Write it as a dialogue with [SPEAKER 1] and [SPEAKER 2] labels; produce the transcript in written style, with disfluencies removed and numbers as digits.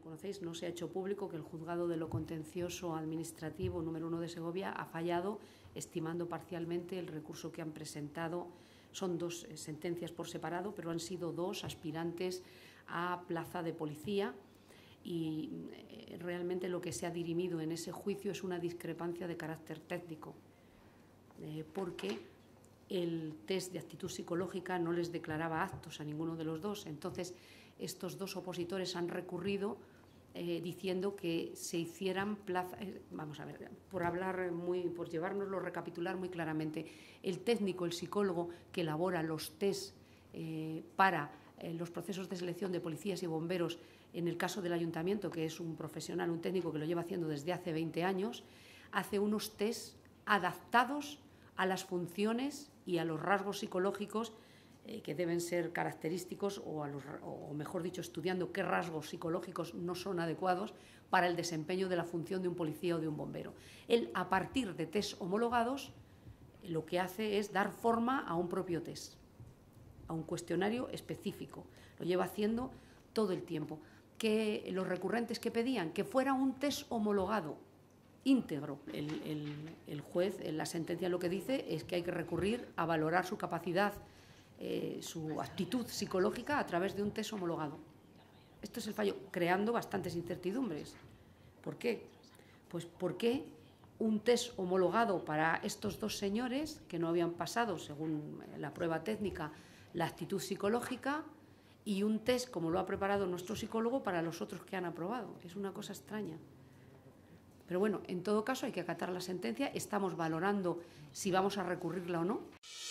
[SPEAKER 1] conocéis, no se ha hecho público que el Juzgado de lo Contencioso Administrativo número 1 de Segovia ha fallado, estimando parcialmente el recurso que han presentado. Son dos sentencias por separado, pero han sido dos aspirantes a plaza de policía y realmente lo que se ha dirimido en ese juicio es una discrepancia de carácter técnico, porque el test de actitud psicológica no les declaraba aptos a ninguno de los dos. Entonces, estos dos opositores han recurrido diciendo que se hicieran plaza. Vamos a ver, por llevárnoslo, recapitular muy claramente, el técnico, el psicólogo que elabora los test para los procesos de selección de policías y bomberos, en el caso del ayuntamiento, que es un profesional, un técnico que lo lleva haciendo desde hace 20 años, hace unos test adaptados a las funciones y a los rasgos psicológicos que deben ser característicos, o mejor dicho, estudiando qué rasgos psicológicos no son adecuados para el desempeño de la función de un policía o de un bombero. Él, a partir de test homologados, lo que hace es dar forma a un propio test, a un cuestionario específico. Lo lleva haciendo todo el tiempo. Que los recurrentes que pedían que fuera un test homologado íntegro. El juez en la sentencia lo que dice es que hay que recurrir a valorar su capacidad, su actitud psicológica a través de un test homologado. Esto es el fallo, creando bastantes incertidumbres. ¿Por qué? Pues porque un test homologado para estos dos señores que no habían pasado, según la prueba técnica, la actitud psicológica, y un test, como lo ha preparado nuestro psicólogo, para los otros que han aprobado. Es una cosa extraña. Pero bueno, en todo caso hay que acatar la sentencia. Estamos valorando si vamos a recurrirla o no.